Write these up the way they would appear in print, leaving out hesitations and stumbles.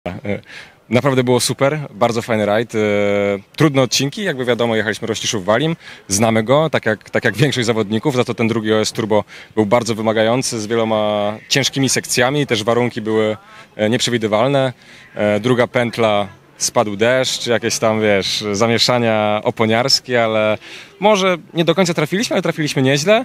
Naprawdę było super, bardzo fajny rajd. Trudne odcinki, jakby wiadomo, jechaliśmy Rościszów-Walim, znamy go, tak jak większość zawodników, za to ten drugi OS Turbo był bardzo wymagający, z wieloma ciężkimi sekcjami, też warunki były nieprzewidywalne. Druga pętla, spadł deszcz, jakieś tam, wiesz, zamieszania oponiarskie, ale może nie do końca trafiliśmy, ale trafiliśmy nieźle.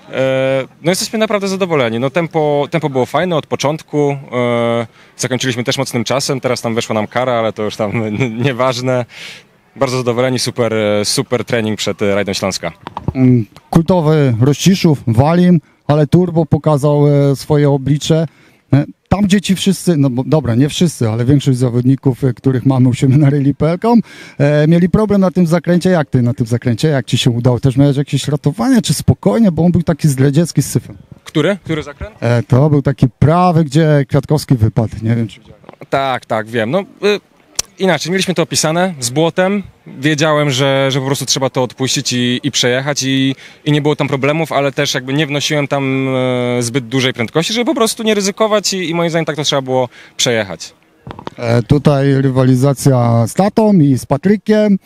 No jesteśmy naprawdę zadowoleni. No tempo było fajne od początku. Zakończyliśmy też mocnym czasem, teraz tam weszła nam kara, ale to już tam nieważne. Bardzo zadowoleni, super trening przed rajdem Śląska. Kultowy Rościszów, Walim, ale Turbo pokazał swoje oblicze. Tam, gdzie ci wszyscy, no dobra, nie wszyscy, ale większość zawodników, których mamy u siebie na rally.pl.com, mieli problem na tym zakręcie. Jak ty na tym zakręcie? Jak ci się udało? Też miałeś jakieś ratowanie, czy spokojnie? Bo on był taki zdradziecki z syfem. Który zakręt? To był taki prawy, gdzie Kwiatkowski wypadł. Nie wiem, czy widziałeś. Tak, wiem. No, inaczej, mieliśmy to opisane z błotem. Wiedziałem, że po prostu trzeba to odpuścić i przejechać i nie było tam problemów, ale też jakby nie wnosiłem tam zbyt dużej prędkości, żeby po prostu nie ryzykować i moim zdaniem tak to trzeba było przejechać. Tutaj rywalizacja z tatą i z Patrykiem,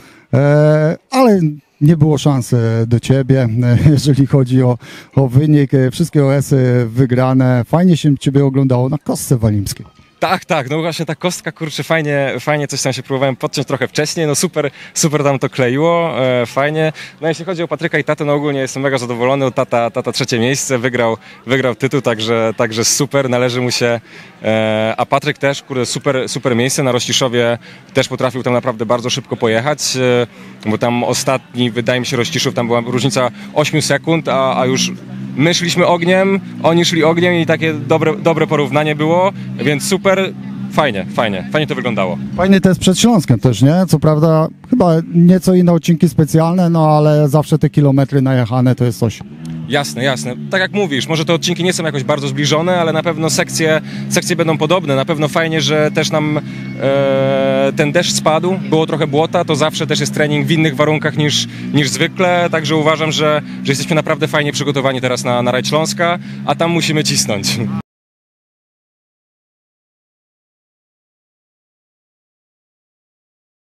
ale nie było szans do ciebie, jeżeli chodzi o wynik. Wszystkie OS-y wygrane. Fajnie się ciebie oglądało na kostce walimskiej. Tak, no właśnie ta kostka, kurczę, fajnie coś tam się próbowałem podciąć trochę wcześniej, no super tam to kleiło, fajnie. No jeśli chodzi o Patryka i tatę, no ogólnie jestem mega zadowolony, tata trzecie miejsce, wygrał tytuł, także super, należy mu się, a Patryk też, kurde, super miejsce, na Rościszowie też potrafił tam naprawdę bardzo szybko pojechać, bo tam ostatni, wydaje mi się, Rościszów, tam była różnica 8 sekund, a już my szliśmy ogniem, oni szli ogniem i takie dobre porównanie było, więc super, fajnie to wyglądało. Fajny test przed Śląskiem też, nie? Co prawda chyba nieco inne odcinki specjalne, no ale zawsze te kilometry najechane to jest coś. Jasne. Tak jak mówisz, może te odcinki nie są jakoś bardzo zbliżone, ale na pewno sekcje będą podobne. Na pewno fajnie, że też nam ten deszcz spadł, było trochę błota, to zawsze też jest trening w innych warunkach niż zwykle, także uważam, że jesteśmy naprawdę fajnie przygotowani teraz na rajd Śląska, a tam musimy cisnąć.